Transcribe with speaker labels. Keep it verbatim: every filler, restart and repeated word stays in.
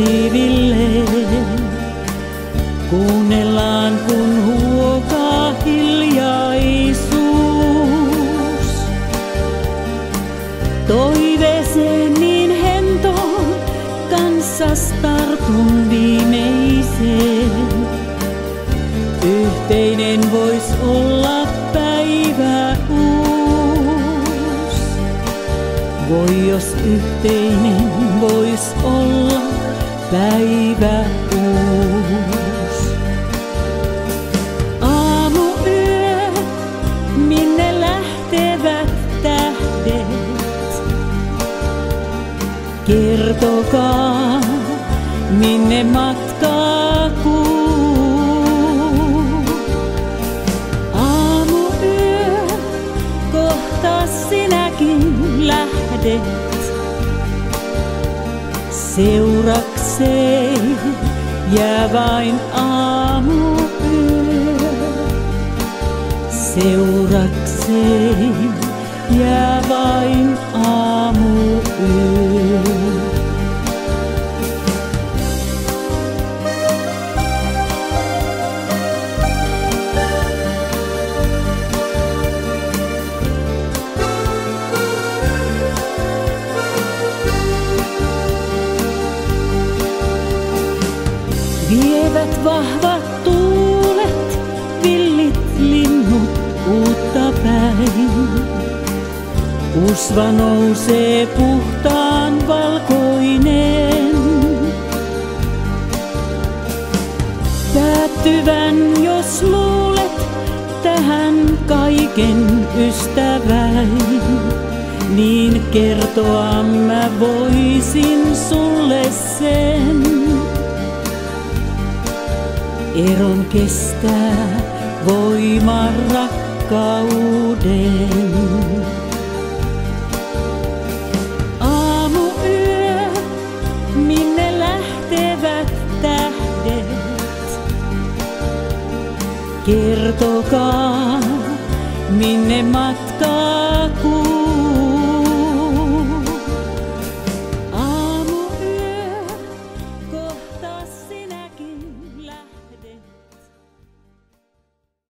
Speaker 1: taivilleen. Kuunnellaan kun huokaa hiljaisuus. Toiveeseen niin hentoon kanssas tartun viimeiseen. Yhteinen vois olla päivä uus. Voi jos yhteinen vois olla päivä uus. Aamuyö, minne lähtevät tähdet? Kertokaa, minne matkaa kuuluu. Aamuyö, kohta sinäkin lähdet. Seurakseen jää vain aamuyö. Seurakseen jää vain aamuyö. Vievät vahvat tuulet, villit linnut uutta päin. Usva nousee puhtaan valkoinen. Päättyvän jos luulet tähän kaiken ystäväin, niin kertoa mä voisin sulle sen. Eron kestää voima rakkauden. Aamuyö, minne lähtevät tähdet? Kertokaa, minne matkaa